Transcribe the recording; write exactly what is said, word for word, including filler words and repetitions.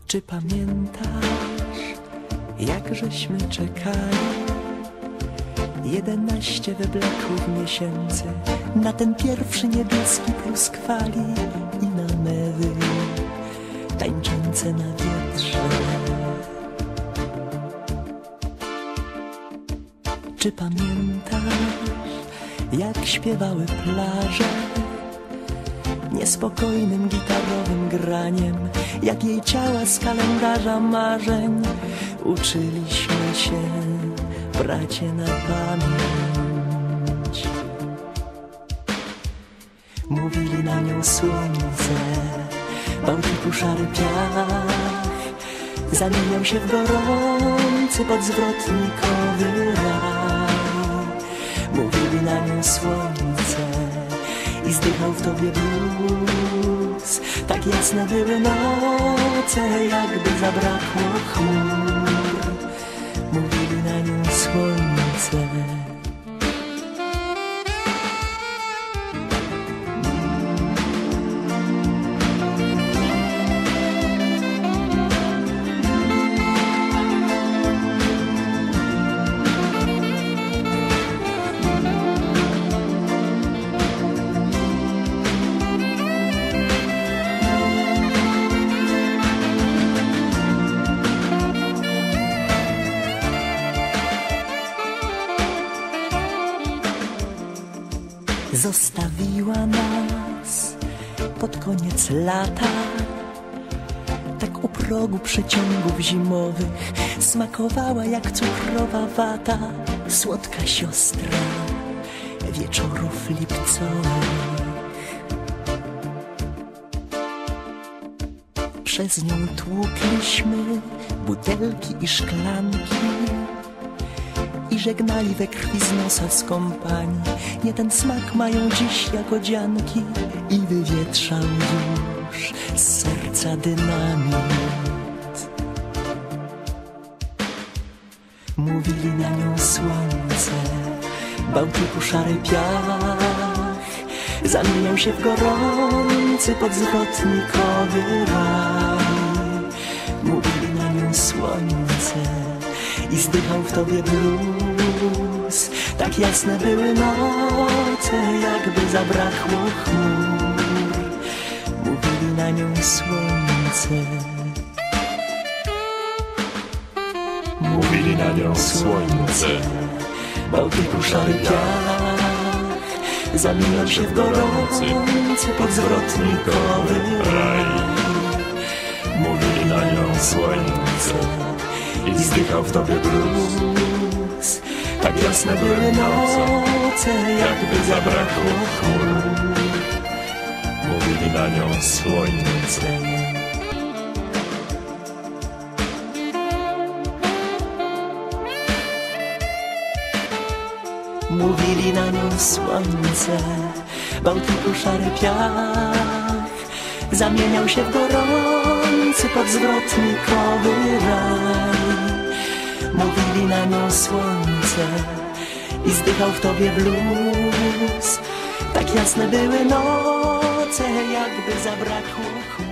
Czy pamiętasz, jak żeśmy czekali jedenaście wyblekłych miesięcy na ten pierwszy niebieski pluskwali i na mewy tańczące na wietrze? Czy pamiętasz, jak śpiewały plaże niespokojnym gitarowym graniem, jak jej ciała z kalendarza marzeń uczyliśmy się, bracie, na pamięć. Mówili na nią słońce, Bałtyku szary piach zamieniał się w gorący podzwrotnikowy raj. Mówili na nią słońce i zdychał w tobie blues. Tak jasne były noce, jakby zabrakło chmur. Mówili na nią słońce. Zostawiła nas pod koniec lata, tak u progu przeciągów zimowych. Smakowała jak cukrowa wata, słodka siostra wieczorów lipcowych. Przez nią tłukliśmy butelki i szklanki i żegnali we krwi z nosa skąpani. Nie ten smak mają dziś jagodzianki i wywietrzał już z serca dynamit. Mówili na nią słońce, Bałtyku szary piach zamieniał się w gorący podzwrotnikowy raj. Mówili na nią słońce i zdychał w tobie blues. Tak jasne były noce, jakby zabrakło chmur. Mówili na nią słońce. Mówili na nią słońce. Bałtyku szary piach zamieniał się w gorący podzwrotnikowy raj. Mówili na nią słońce i zdychał w tobie blues. Tak jasne były noce, jakby zabrakło chmur. Mówili na nią słońce. Mówili na nią słońce, Bałtyku szary piach zamieniał się w gorący podzwrotnikowy raj. Mówili na nią słońce i zdychał w tobie blues. Tak jasne były noce, jakby zabrakło chmur.